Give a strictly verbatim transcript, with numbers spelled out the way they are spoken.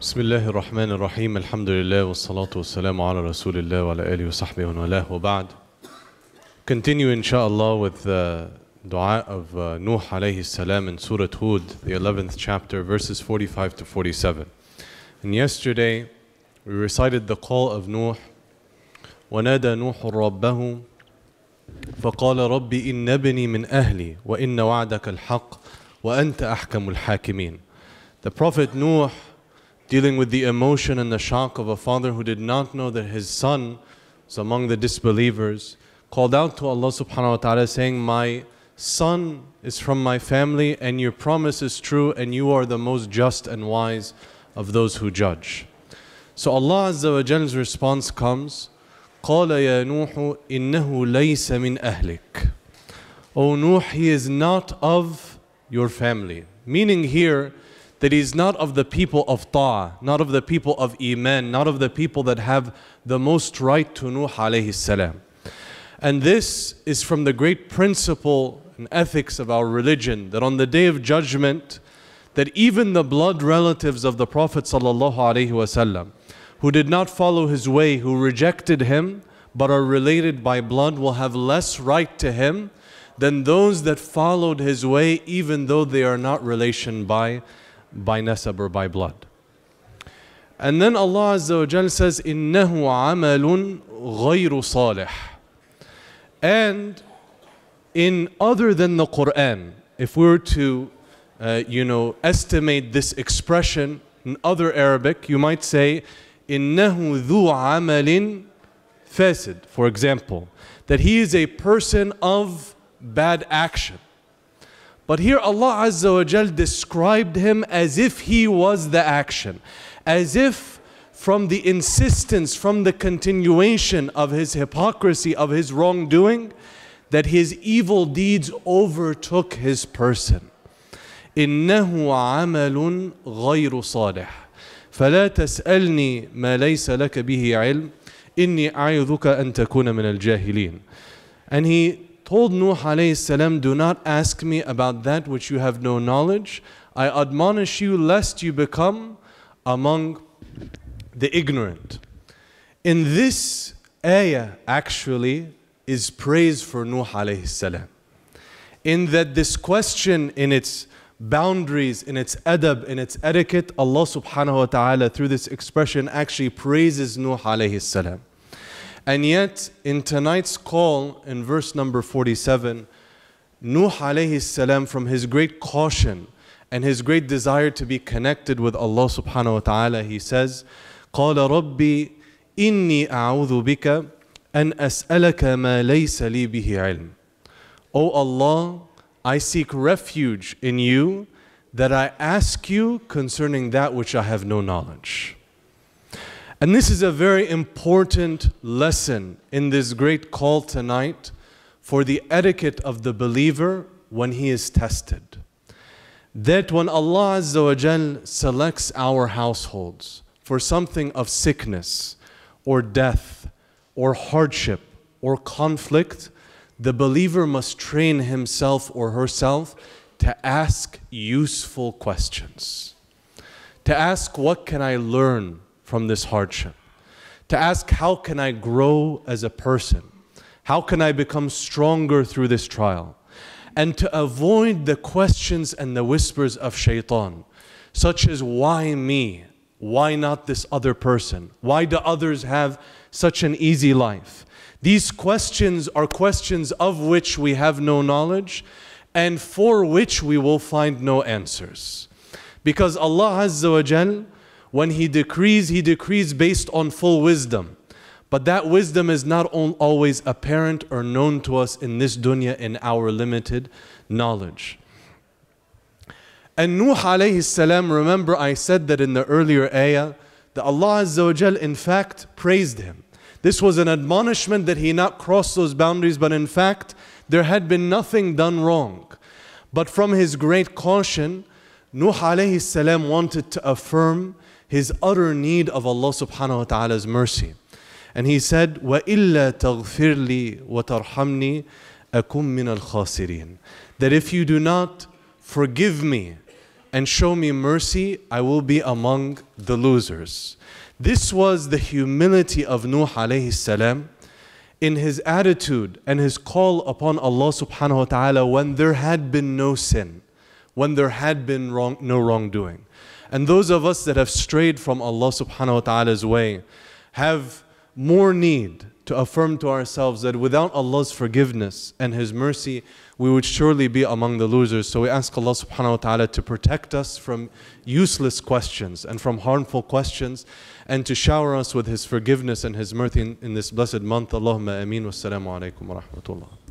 بسم الله الرحمن الرحيم الحمد لله والصلاة والسلام على رسول الله وعلى آله وصحبه ومن والاه وبعد. Continue inshallah with the dua of uh, Nuh alayhi salam in Surah Hud, the eleventh chapter, verses forty-five to forty-seven. And yesterday we recited the call of Nuh. وَنَادَى نُوحٌ رَبَّهُ فَقَالَ رَبِّ إِنَّ ابْنِي مِنْ أَهْلِي وَإِنَّ وَعْدَكَ الْحَقُّ وَأَنْتَ أَحْكَمُ الْحَاكِمِينَ. The Prophet Nuh, dealing with the emotion and the shock of a father who did not know that his son was among the disbelievers, called out to Allah subhanahu wa ta'ala saying, my son is from my family and your promise is true and you are the most just and wise of those who judge. So Allah Azza wa Jal's response comes, قَالَ يَا نُوحُ إِنَّهُ لَيْسَ مِنْ أَهْلِكَ. O Nuh, he is not of your family. Meaning here, that he's not of the people of ta'ah, not of the people of iman, not of the people that have the most right to Nuh alayhi salam. And this is from the great principle and ethics of our religion, that on the day of judgment, that even the blood relatives of the Prophet sallallahu alaihi wasallam, who did not follow his way, who rejected him, but are related by blood, will have less right to him than those that followed his way, even though they are not relation by by nasab or by blood. And then Allah Azza wa Jal says, إِنَّهُ عَمَلٌ غَيْرُ صَالِحٌ. And in other than the Quran, if we were to, uh, you know, estimate this expression in other Arabic, you might say, إِنَّهُ ذُو عَمَلٍ فَاسِد. For example, that he is a person of bad action. But here Allah Azza wa Jal described him as if he was the action, as if from the insistence, from the continuation of his hypocrisy, of his wrongdoing, that his evil deeds overtook his person. إِنَّهُ عَمَلٌ غَيْرُ صَالِحٌ فَلَا تَسْأَلْنِي مَا لَيْسَ لَكَ بِهِ عِلْمٌ إِنِّي أَعِظُكَ أَن تَكُونَ مِنَ الْجَاهِلِينَ. And he told Nuh alayhi salam, do not ask me about that which you have no knowledge. I admonish you lest you become among the ignorant. In this ayah actually is praise for Nuh alayhi salam. In that this question, in its boundaries, in its adab, in its etiquette, Allah subhanahu wa ta'ala through this expression actually praises Nuh alayhi salam. And yet, in tonight's call, in verse number forty-seven, Nuh alayhi salam, from his great caution and his great desire to be connected with Allah subhanahu wa ta'ala, he says, قَالَ رَبِّي إِنِّي أَعُوذُ بِكَ أَنْ أَسْأَلَكَ مَا لَيْسَ لِي بِهِ عِلْمٌ. O Allah, I seek refuge in you that I ask you concerning that which I have no knowledge. And this is a very important lesson in this great call tonight for the etiquette of the believer when he is tested. That when Allah Azza wa Jal selects our households for something of sickness or death or hardship or conflict, the believer must train himself or herself to ask useful questions. To ask, what can I learn from this hardship? To ask, how can I grow as a person? How can I become stronger through this trial? And to avoid the questions and the whispers of shaitan, such as, why me? Why not this other person? Why do others have such an easy life? These questions are questions of which we have no knowledge and for which we will find no answers. Because Allah Azza wa Jal, when He decrees, He decrees based on full wisdom. But that wisdom is not always apparent or known to us in this dunya in our limited knowledge. And Nuh alayhi salam, remember I said that in the earlier ayah, that Allah Azza wa Jal in fact praised him. This was an admonishment that he not cross those boundaries, but in fact there had been nothing done wrong. But from his great caution, Nuh alayhi salam wanted to affirm his utter need of Allah subhanahu wa ta'ala's mercy. And he said, وَإِلَّا تَغْفِرْ لِي وَتَرْحَمْنِي أَكُمْ مِنَ الْخَاسِرِينَ. That if you do not forgive me and show me mercy, I will be among the losers. This was the humility of Nuh alayhi salam in his attitude and his call upon Allah subhanahu wa ta'ala when there had been no sin, when there had been wrong, no wrongdoing. And those of us that have strayed from Allah subhanahu wa ta'ala's way have more need to affirm to ourselves that without Allah's forgiveness and His mercy, we would surely be among the losers. So we ask Allah subhanahu wa ta'ala to protect us from useless questions and from harmful questions, and to shower us with His forgiveness and His mercy in, in this blessed month. Allahumma ameen. Wassalamu alaikum wa rahmatullah.